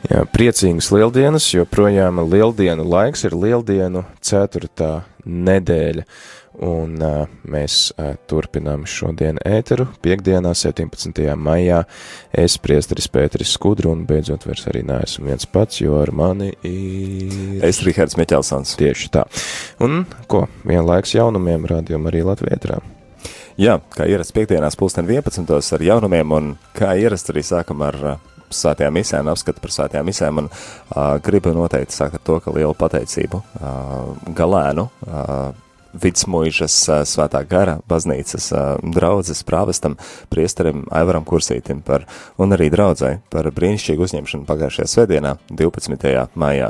Jā, priecīgas lieldienas, jo projām lieldienu laiks ir lieldienu 4. nedēļa, un mēs turpinām šodien ēteru, piekdienā, 17. maijā. Es, priesteris Pēteris Skudru, un beidzot vairs arī neesmu viens pats, jo ar mani ir... Es, Rihards Meķelsons. Tieši tā. Un, vienlaiks jaunumiem rādījuma arī Latvietrā. Jā, kā ierasts piekdienās 11. ar jaunumiem, un kā ierasts arī sākam ar svētajām misēm, apskatu par svētajām misēm, un gribu noteikti sākt ar to, ka lielu pateicību Galēnu, Vidsmuižas svētā gara baznīcas draudzes prāvestam, priesterim Aivaram Kursītim un arī draudzei par brīnišķīgu uzņemšanu pagājušajā svētdienā, 12. maijā.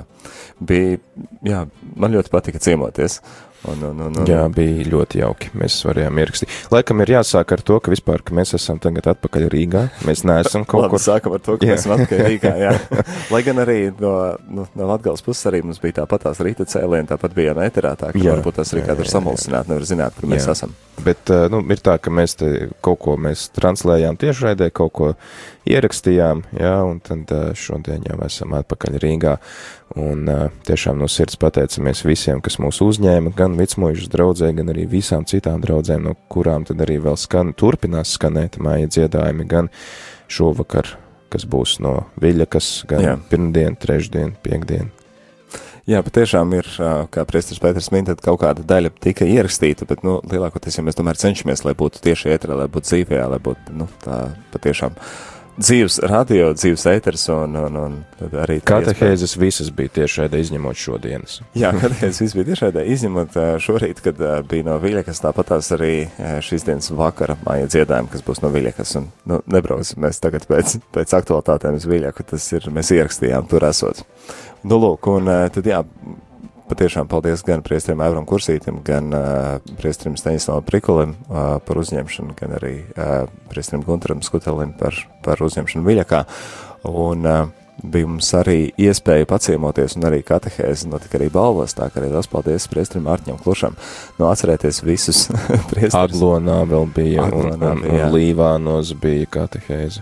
Jā, man ļoti patika ciemoties. Jā, bija ļoti jauki. Mēs varējām ierakstīt. Laikam ir jāsāk ar to, ka vispār, ka mēs esam tagad atpakaļ Rīgā. Mēs neesam kaut kur. Sākam ar to, ka mēs esam atpakaļ Rīgā, jā. Lai gan arī no Latgales puses arī mums bija tāpatās rīta cēlieni, tāpat bijām ēterā, tā ka varbūt tas arī kādu ir samulsināt, nevar zināt, kur mēs esam. Bet, ir tā, ka mēs te kaut ko mēs translējām tiešraidē, kaut ko ierakstījām, jā, un tad šodien jau esam atpakaļ Rīgā. Un tiešām no sirds pateicamies visiem, kas mūs uzņēma, gan Vidsmuižas draudzē, gan arī visām citām draudzēm, no kurām tad arī vēl turpinās skanēt māja dziedājumi, gan šovakar, kas būs no Viļakas, gan pirmdien, trešdien, piekdien. Jā, patiešām ir, kā priesteris Pēters min, tad kaut kāda daļa tika ierakstīta, bet, lielākoties, ja mēs tomēr cenšamies, lai būtu tieši ēterā, lai būtu dzīvē, lai būtu, tā patiešām dzīves radio, dzīves ēters un tad arī... Katehēzes visas bija tiešraidē izņemot šodienas. Jā, katehēzes visas bija tiešraidē izņemot šorīt, kad bija no Viļakas, tāpatās arī šīs dienas vakara māja dziedājumi, kas būs no Viļakas. Un, nebrauksim mēs tagad pēc aktualitātēm uz Viļaku, mēs ierakstījām tur esot. Lūk, un tad jā, patiešām paldies gan priesterim Aivaram Kursītim, gan priesterim Staņislavam Prikulim par uzņemšanu, gan arī priesterim Guntaram Skutelim par uzņemšanu Viļakā. Un bija mums arī iespēja paciemoties, un arī katehēzi notika arī balvos, tā ka arī liels paldies priesterim Ārķņam Klušam. Atcerēties visus priesterus. Aglonā vēl bija, un Līvānos bija katehēzi.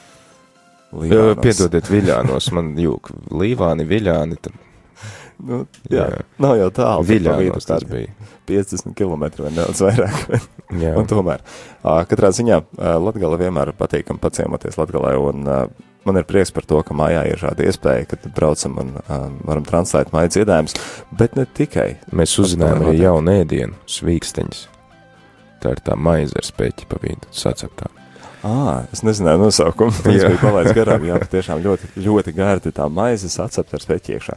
Piedodiet, Viļānos, man jūk, Līvāni, Viļāni, tad... jā, nav jau tālu. Viļānos tas bija. 50 kilometri vai nedaudz vairāk. Un tomēr, katrā ziņā Latgale vienmēr patīkam paciemoties Latgalē, un man ir prieks par to, ka mājā ir šāda iespēja, kad braucam un varam translēt māju dziedājumus, bet ne tikai. Mēs uzzinājām arī jaunu ēdienu, svīksteņas. Tā ir tā maize ar speķi pa vidu, saceptā. Es nezināju nosaukumu. Es biju palaids garām, jā, tiešām ļoti, ļoti gārti tā maize sacept ar speķi iekšā.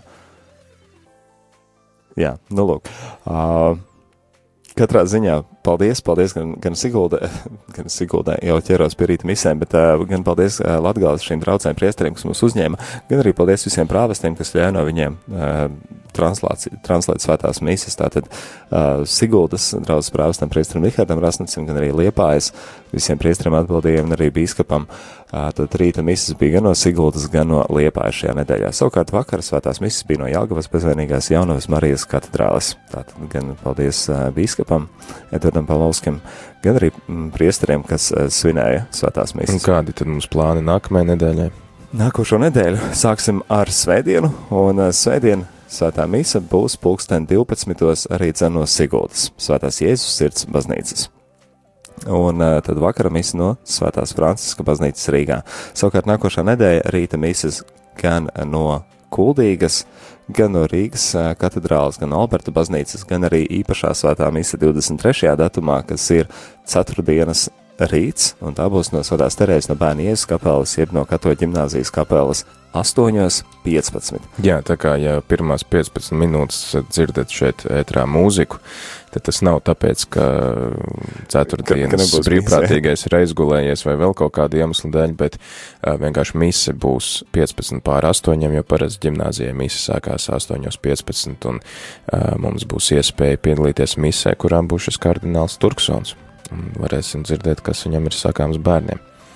Jā, lūk. Katrā ziņā paldies gan Siguldai jau ķeros pie rīta misēm, bet gan paldies Latgales šīm draudzēm priesteriem, kas mūs uzņēma, gan arī paldies visiem prāvestiem, kas ļauj no viņiem translēt svētās mises. Tātad Siguldas draudzes prāvestam priesterim Rihardam Rasnacim, gan arī Liepājas visiem priesteriem atbildījiem un arī bīskapam. Tad rīta mises bija gan no Siguldas, gan no Liepājas šajā nedēļā. Savukārt vakara svētās mises bija no Jelgavas bezvainīgās Jaunavas Marijas katedrāles. Tātad gan paldies bīskapam Edvardam Palovskim, gan arī priesteriem, kas svinēja svētās mises. Un kādi tad mums plāni nākamajai nedēļai? Nākošo nedēļu sāksim ar svētdienu, un svētdien svētā mise būs 12. arī no Siguldas, Svētās Jēzus sirds baznīcas. Un tad vakara mise no Svētās Franciska baznīcas Rīgā. Savukārt nākošā nedēļa rīta mises gan no Kuldīgas, gan no Rīgas katedrāles, gan Alberta baznīcas, gan arī īpašā svētā mise 23. datumā, kas ir ceturtdienas rīts, un tā būs no Svētās Terēzes no Bērnu Jēzus kapelas, jeb no Katoļu ģimnāzijas kapelas 8:15. Jā, tā kā, ja pirmās 15 minūtes dzirdēt šeit ētrā mūziku, tad tas nav tāpēc, ka ceturtdienas brīvprātīgais ir aizgulējies vai vēl kaut kādu iemeslu dēļ, bet vienkārši mise būs 15:08, jo parasti ģimnāzijai mise sākās 8:15, un mums būs iespēja piedalīties misē, kurām būs šis kardināls Turksons. Un varēsim dzirdēt, kas viņam ir sakāms bērniem.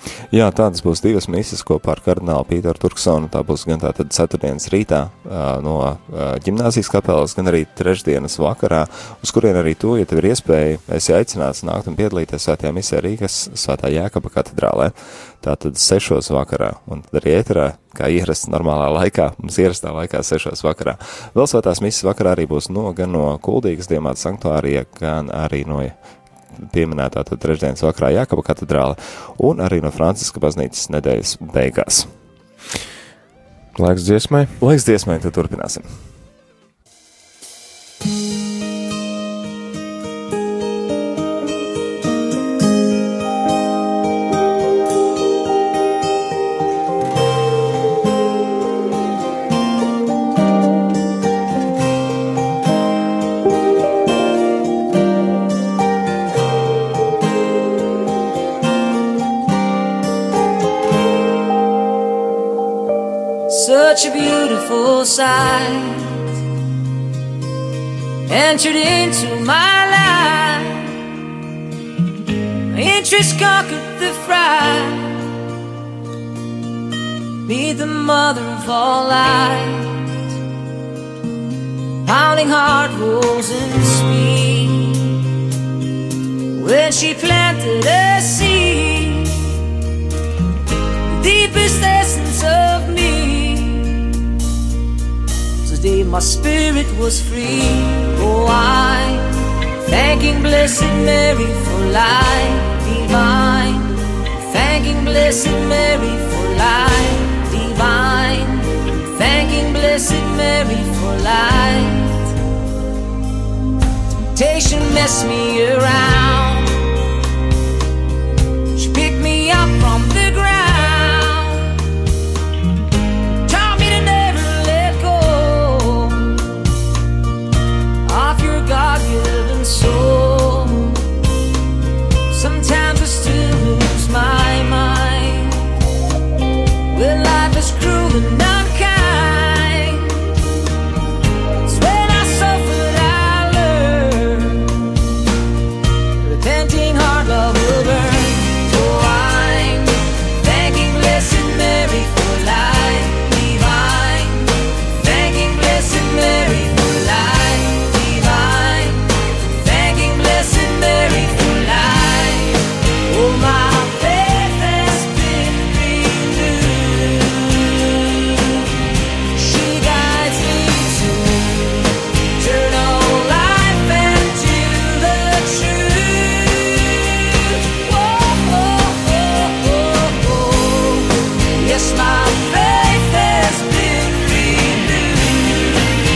Jā, tādas būs 2 mises kopā ar kardinālu Pīteru Turksonu. Tā būs gan tātad 4. rītā no ģimnāzijas kapelas, gan arī 3. vakarā, uz kurien arī tu, ja tev ir iespēja, esi aicināts nākt un piedalīties svētajā misē Rīgas Svētā Jēkaba katedrālē. Tātad 6. vakarā, un tad arī ēterā, kā ierasts normālā laikā, mums ierastā laikā 6. vakarā. Vēl svētās mises vakarā arī būs gan no Kuldīgas Diemāta sanktuārija, gan arī no pieminētā tad 3. vakarā Jākaba katedrāle un arī no Franciska baznīcas nedēļas beigās. Laiks dziesmai. Laiks dziesmai, tad turpināsim. Such a beautiful sight entered into my life. My interest conquered the fright. Be the mother of all light. Pounding heart rolls in speed. When she planted a seed, the deepest essence of me. Today my spirit was free. Oh, I'm thanking Blessed Mary for life divine. Thanking Blessed Mary for life divine. Thanking Blessed Mary for light. Temptation messed me around. She picked me up from the ground. Taught me to never let go of your God-given soul. Sometimes I still lose my mind when life is cruel and unkind. It's when I suffered I learned. Repenting heart love will burn. Oh, I'm thanking Blessed Mary for life divine. Thanking Blessed Mary for life divine. Thanking Blessed Mary for life. Oh, my faith has been renewed. She guides me to eternal life and to the truth. Oh, oh, oh, oh, oh. Yes, my faith has been renewed.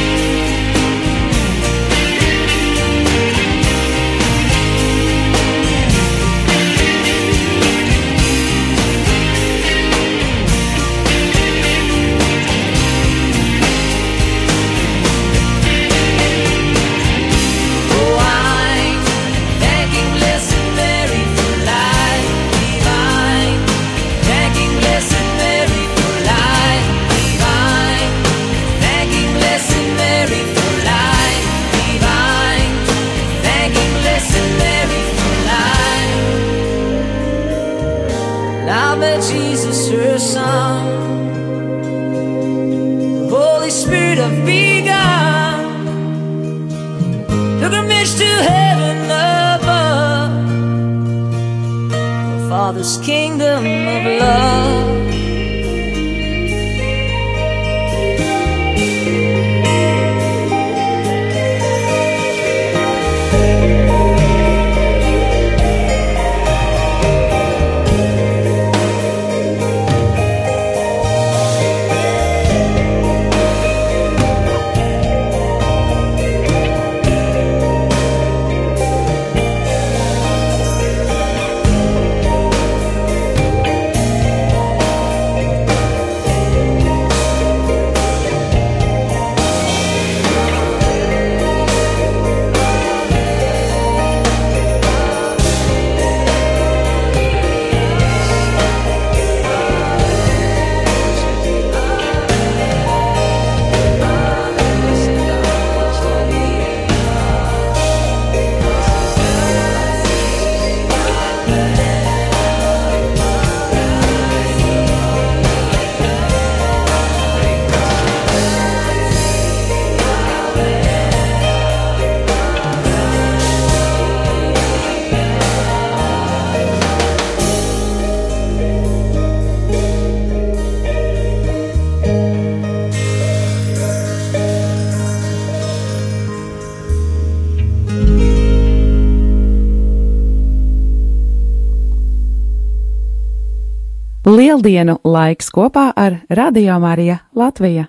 Oh, I'm thanking Blessed Mary for life divine. Thanking Blessed Mary for life divine. Thanking Blessed Mary for life divine. Thanking Blessed Mary for life. Now that Jesus, her Son, the Holy Spirit have begun pilgrimage to heaven above, the Father's kingdom of love. Lieldienu laiks kopā ar Radio Marija Latvija.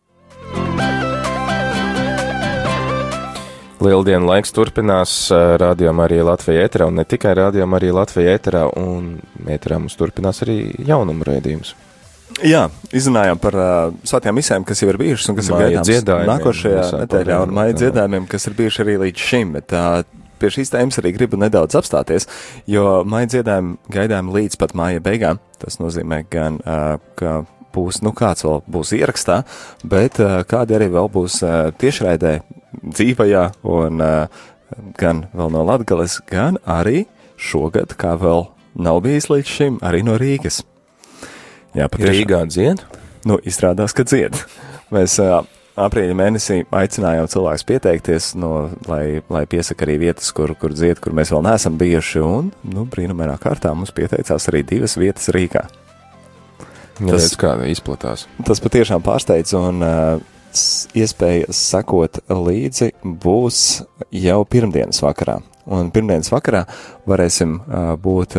Lieldienu laiks turpinās Radio Marija Latvija ēterā, un ne tikai Radio Marija Latvija ēterā, un ēterā mums turpinās arī jaunumu raidījums. Jā, izrunājām par svētajām misēm, kas jau ir bijušas un kas ir gaidāmas nākošajā nedēļā, un māja dziedājumiem, kas ir bijuši arī līdz šim, bet pie šīs tēmas arī gribu nedaudz apstāties, jo māja dziedājumi gaidām līdz pat māja beigām. Tas nozīmē gan, ka būs, kāds vēl būs ierakstā, bet kādi arī vēl būs tiešraidē dzīvajā, un gan vēl no Latgales, gan arī šogad, kā vēl nav bijis līdz šim, arī no Rīgas. Jā, patiešām. Rīgā dzied? Izrādās, ka dzied. Mēs aprīļa mēnesī aicinājām cilvēkus pieteikties, lai piesaka arī vietas, kur dzied, kur mēs vēl neesam bijuši, un, brīnumainā kārtā mums pieteicās arī 2 vietas Rīgā. Tas kāda izplatās. Tas patiešām pārsteidz, un iespēja sekot līdzi būs jau pirmdienas vakarā. Un pirmdienas vakarā varēsim būt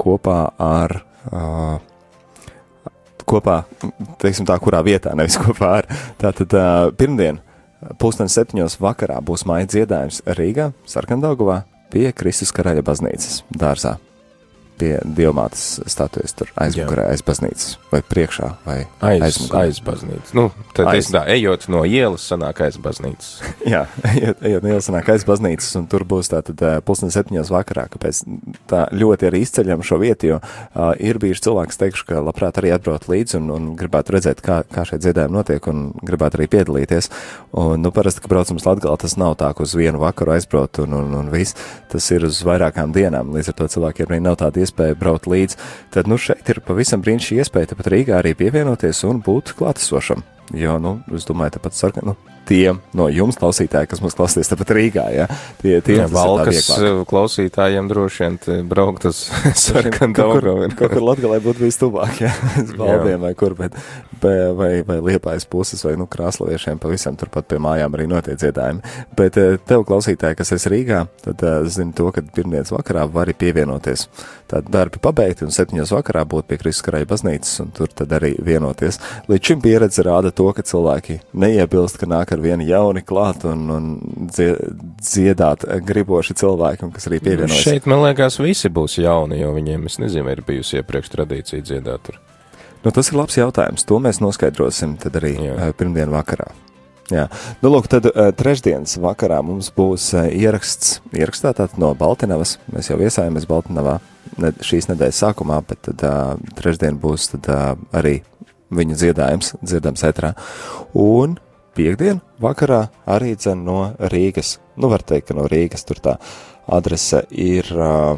teiksim tā, kurā vietā, nevis kopā ar. Tātad pirmdien, 7:30 vakarā būs māja dziedājums Rīgā, Sarkandaugavā, pie Kristus Karaļa baznīcas dārzā. Pie Dievmātes statujas tur aizmukarē aiz baznīcas, vai priekšā, vai aiz baznīcas. Tad ejot no ielas, sanāk aiz baznīcas. Jā, ejot no ielas, sanāk aiz baznīcas, un tur būs tātad 7:30 vakarā, kāpēc tā ļoti arī izceļam šo vietu, jo ir bijuši cilvēki, teikšu, ka labprāt arī atbraukt līdzi un gribētu redzēt, kā šeit dziedājumi notiek, un gribētu arī piedalīties. Un, parasti, ka braucam uz Latgali, tas nav tā, ka uz vienu vakaru aizbraukt un viss. Tas ir uz vairākām dienām, līdz ar to cilvēkiem arī nav tāda iespēja braukt līdz, tad šeit ir pavisam brīnišķīga iespēja tāpat Rīgā arī pievienoties un būt klātesošam. Jo, es domāju, tāpat tiem no jums klausītāji, kas mums klausīties tāpat Rīgā, ja? Tie Valkas klausītājiem droši vien braukt uz Sarkandaugavu. Kaut kur Latgalē būtu bijis tuvāk, ja? Valdiem vai kur, bet vai Liepājas puses, vai krāslaviešiem pavisam turpat pie mājām arī notiek dziedājumi. Bet tev klausītāji, kas esi Rīgā, tad zini to, ka pirmdienas vakarā vari pievienoties. Tad darbi pabeigti un 7:00 vakarā būt pie Kristus Karaļa baznīcas un tur tad arī vienoties. Līdz šim pieredze rāda to, ka cilvēki neiebilst, ka nāk ar vienu jauni klāt un dziedāt griboši cilvēki, kas arī pievienojas. Šeit, man liekas, visi būs jauni, jo viņiem, es nezinu, ir bijusi iepriekš tradīcija dziedāt tur. Tas ir labs jautājums. To mēs noskaidrosim tad arī pirmdien vakarā. Jā. Tad trešdienas vakarā mums būs ierakstā tātad no Baltinavas. Mēs jau viesājamies Baltinavā šīs nedēļas sākumā, bet tad trešdien būs tad arī viņa dziedams ēterā. Un piekdien vakarā arī no Rīgas. Var teikt, ka no Rīgas tur tā adrese ir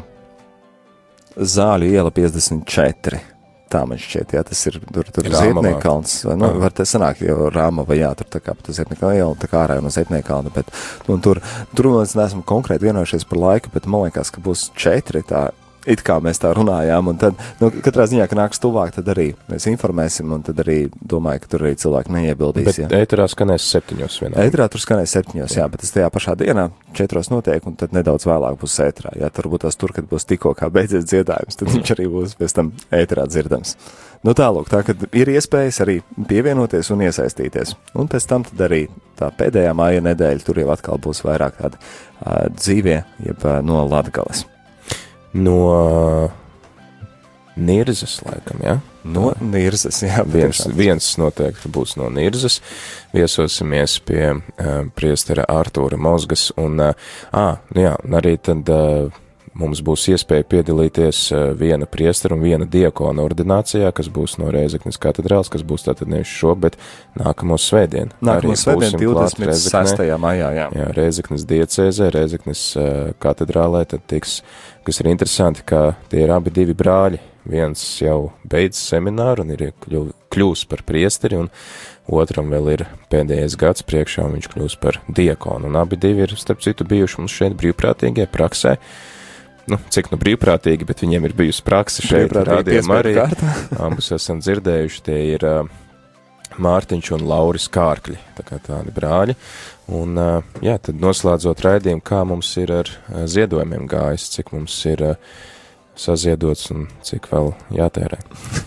Zāļu iela 54. Tā man šķiet, jā, tas ir tur Zietniekalns, var te sanākt jau Rāmava, jā, tur tā kā pat Zietniekalna iela, tā kā ārā no Zietniekalna, bet tur mēs neesam konkrēti vienojušies par laiku, bet man liekas, ka būs 4 tā, it kā mēs tā runājām, un tad, katrā ziņā, ka nāks tuvāk, tad arī mēs informēsim, un tad arī domāju, ka tur arī cilvēki neiebildīs, jā. Bet ēterā skanēs 7:00 vienā. Ēterā tur skanēs 7:00, jā, bet tas tajā pašā dienā 4:00 notiek, un tad nedaudz vēlāk būs ēterā, jā, tur būs tas tur, kad būs tikko kā beidzies dziedājums, tad viņš arī būs pēc tam ēterā dzirdams. Tālūk, tā, kad ir iespējas arī pievienoties un iesaistīties, un pēc tam tad arī tā pēdējā māja nedēļa, tur jau atkal būs vairāk tādi dzīvie, jeb no Latgales. No Nirzas, laikam, jā? No Nirzas, jā. Viens noteikti būs no Nirzas. Viesosimies pie priestera Artūra Mozgas, un arī tad mums būs iespēja piedalīties viena priestera un viena diakona ordinācijā, kas būs no Rēzeknes katedrāles, kas būs tātad nevis šo, bet nākamo svētdien. Nākamo svētdien 26. maijā, jā. Jā, Rēzeknes diecēzē, Rēzeknes katedrālē, tad tiks, kas ir interesanti, ka tie ir abi 2 brāļi. Viens jau beidz semināru un ir kļūs par priesteri, un otram vēl ir pēdējais gads priekšā, un viņš kļūs par diakonu. Un abi 2 ir, starp citu, bijuši mums šeit brīvprātīgie praksē. Cik brīvprātīgi, bet viņiem ir bijusi praksa šeit, rādījām arī. Abus esam dzirdējuši, tie ir Mārtiņš un Lauris Kārkļi, tā kā tādi brāļi. Un, tad noslēdzot raidījumu, kā mums ir ar ziedojumiem gājis, cik mums ir saziedots un cik vēl jātērē.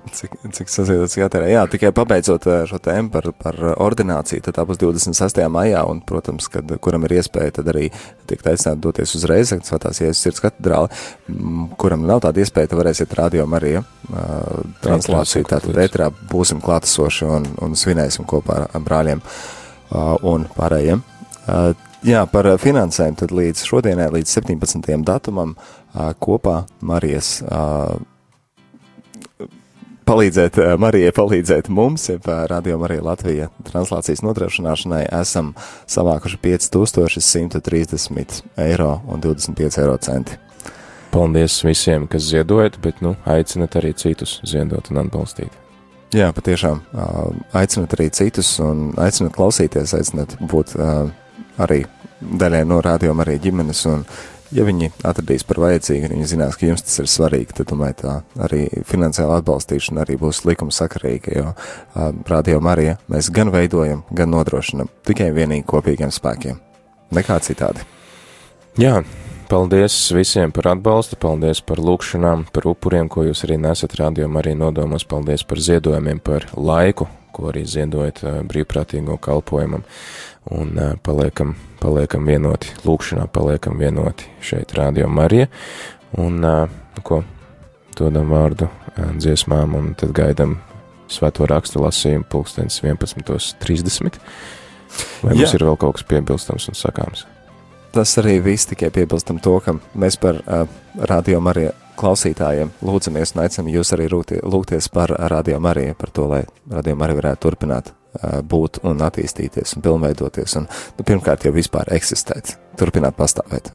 cik saziedots jātērē. Jā, tikai pabeidzot šo tēmu par ordināciju, tad tā būs 26. maijā, un, protams, kad kuram ir iespēja, tad arī tiek aicināti doties uz Reizekni Svētās Jēzus Sirds katedrāli. Kuram nav tāda iespēja, tad varēsiet Radio Marija translāciju, tātad ēterā būsim klātesoši un svinēsim kopā ar brāļiem un pārējiem. Jā, par finansēm tad līdz šodienai, līdz 17. datumam kopā Marijas Marijai palīdzēt mums, Radio Marija Latvija translācijas nodrošināšanai, esam savākuši 5130 eiro un 25 eiro centi. Paldies visiem, kas ziedojat, bet, aicinat arī citus ziedot un atbalstīt. Jā, patiešām, aicinat arī citus un aicinat klausīties, aicinat būt arī daļai no Radio Marija ģimenes, un ja viņi atradīs par vajadzīgu, viņi zinās, ka jums tas ir svarīgi, tad, domāju, tā arī finansiāla atbalstīšana arī būs likuma sakarīga, jo Radio Marija mēs gan veidojam, gan nodrošinam tikai vienīgi kopīgiem spēkiem. Nekā citādi. Jā, paldies visiem par atbalstu, paldies par lūkšanām, par upuriem, ko jūs arī nesat Radio Marija nodomos, paldies par ziedojumiem, par laiku, ko arī ziedojat brīvprātīgo kalpojumam, un paliekam vienoti lūkšanā, paliekam vienoti šeit Radio Marija, un dodam vārdu dziesmām, un tad gaidam svēto rakstu lasījumu 11:30. Vai mums ir vēl kaut kas piebilstams un sakāms? Tas arī viss, tikai piebilstam to, ka mēs par Radio Marija klausītājiem lūdzamies un aicinām jūs arī lūgties par Radio Mariju, par to, lai Radio Marija varētu turpināt būt un attīstīties un pilnveidoties un, pirmkārt, jau vispār eksistēt, turpināt pastāvēt.